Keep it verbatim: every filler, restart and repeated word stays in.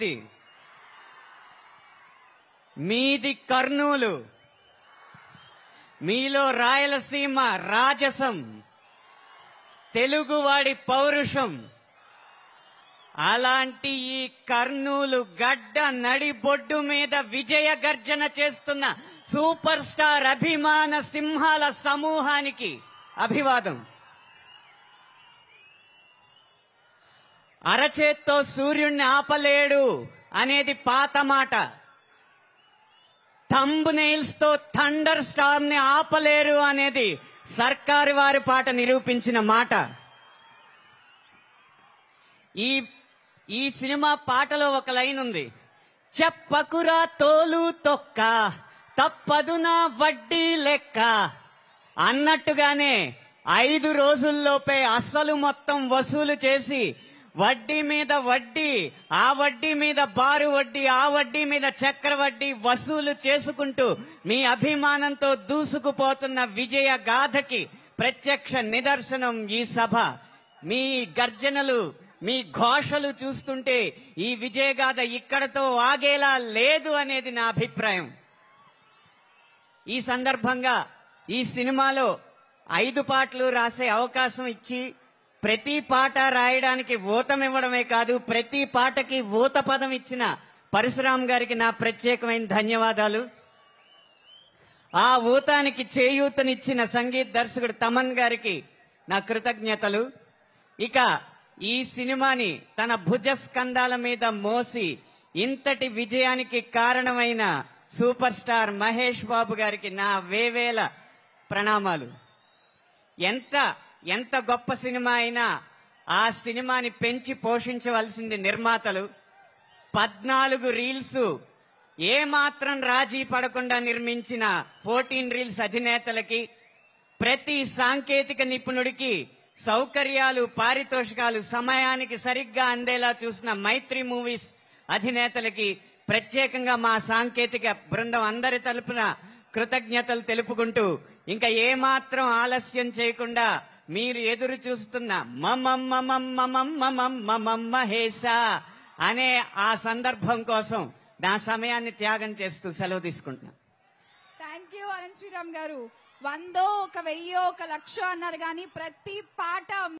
అభివృద్ధి. మీది కర్నూలు, మీలో రాయలసీమ రాజసం, తెలుగువాడి పౌరుషం. అలాంటి ఈ కర్నూలు గడ్డ నడిబొడ్డు మీద విజయ గర్జన చేస్తున్న సూపర్ స్టార్ అభిమాన సింహాల సమూహానికి అభివాదం. అరచేత్తో సూర్యుణ్ణి ఆపలేడు అనేది పాత మాట. థంబ్ నెయిల్స్ తో థండర్ స్టార్మ్ ని ఆపలేరు అనేది సర్కారు వారి పాట నిరూపించిన మాట. ఈ ఈ సినిమా పాటలో ఒక లైన్ ఉంది, చెప్పకురా తోలు తొక్క తప్పదునా వడ్డీ లెక్క అన్నట్టుగానే ఐదు రోజుల్లోపే అస్సలు మొత్తం వసూలు చేసి వడ్డీ మీద వడ్డీ, ఆ వడ్డీ మీద బారు వడ్డీ, ఆ వడ్డీ మీద చక్ర వడ్డీ వసూలు చేసుకుంటూ మీ అభిమానంతో దూసుకుపోతున్న విజయ గాథకి ప్రత్యక్ష నిదర్శనం ఈ సభ. మీ గర్జనలు, మీ ఘోషలు చూస్తుంటే ఈ విజయగాథ ఇక్కడతో ఆగేలా లేదు అనేది నా అభిప్రాయం. ఈ సందర్భంగా ఈ సినిమాలో ఐదు పాటలు రాసే అవకాశం ఇచ్చి ప్రతి పాట రాయడానికి ఊతం ఇవ్వడమే కాదు, ప్రతి పాటకి ఊత పదం ఇచ్చిన పరశురామ్ గారికి నా ప్రత్యేకమైన ధన్యవాదాలు. ఆ ఊతానికి చేయూతనిచ్చిన సంగీత దర్శకుడు తమన్ గారికి నా కృతజ్ఞతలు. ఇక ఈ సినిమాని తన భుజ స్కంధాల మీద మోసి ఇంతటి విజయానికి కారణమైన సూపర్ స్టార్ మహేష్ బాబు గారికి నా వేవేల ప్రణామాలు. ఎంత ఎంత గొప్ప సినిమా అయినా ఆ సినిమాని పెంచి పోషించవలసింది నిర్మాతలు. పద్నాలుగు రీల్స్ ఏ మాత్రం రాజీ పడకుండా నిర్మించిన ఫోర్టీన్ రీల్స్ అధినేతలకి, ప్రతి సాంకేతిక నిపుణుడికి సౌకర్యాలు, పారితోషికాలు సమయానికి సరిగ్గా అందేలా చూసిన మైత్రి మూవీస్ అధినేతలకి ప్రత్యేకంగా మా సాంకేతిక బృందం అందరి తరపున కృతజ్ఞతలు తెలుపుకుంటూ, ఇంకా ఏమాత్రం ఆలస్యం చేయకుండా మీరు ఎదురు చూస్తున్న మమమ్మమమ్మమమ్మమమ్మమం మహేశ అనే ఆ సందర్భం కోసం నా సమయాన్ని త్యాగం చేస్తూ సెలవు తీసుకుంటున్నాను. థ్యాంక్ యూ అనంత్ శ్రీరామ్ గారు. వందో ఒక వెయ్యో ఒక లక్ష అన్నారు కానీ ప్రతి పాట